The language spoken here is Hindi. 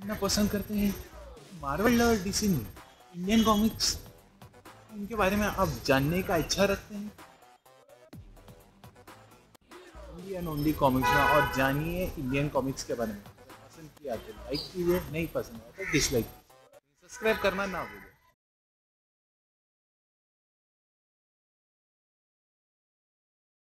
पढ़ना पसंद करते हैं, मार्वल और डीसी में इंडियन कॉमिक्स, इनके बारे में आप जानने का इच्छा रखते हैं? इंडियन ओनली कॉमिक्स में, और जानिए इंडियन कॉमिक्स के बारे में। पसंद किया तो लाइक कीजिए, नहीं पसंद आया तो डिसलाइक कीजिए। सब्सक्राइब करना ना भूलिए।